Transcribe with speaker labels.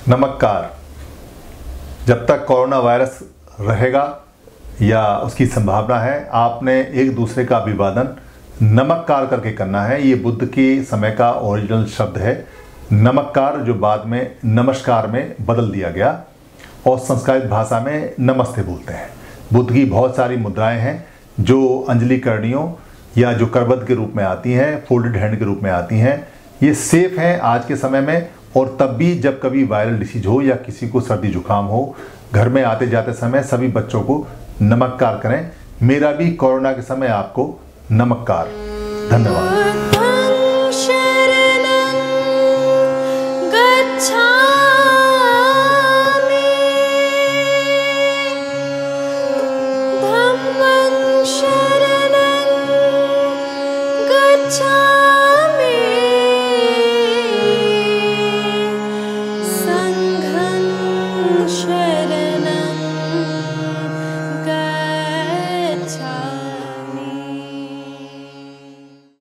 Speaker 1: नमस्कार। जब तक कोरोना वायरस रहेगा या उसकी संभावना है, आपने एक दूसरे का अभिवादन नमस्कार करके करना है। ये बुद्ध के समय का ओरिजिनल शब्द है नमस्कार, जो बाद में नमस्कार में बदल दिया गया और संस्कृत भाषा में नमस्ते बोलते हैं। बुद्ध की बहुत सारी मुद्राएं हैं जो अंजलि करणियों या जो करबद्ध के रूप में आती हैं, फोल्डेड हैंड के रूप में आती हैं। ये सेफ हैं आज के समय में, और तब भी जब कभी वायरल डिसीज हो या किसी को सर्दी जुकाम हो, घर में आते जाते समय सभी बच्चों को नमस्कार करें। मेरा भी कोरोना के समय आपको नमस्कार। धन्यवाद।
Speaker 2: शरणं गच्छामि।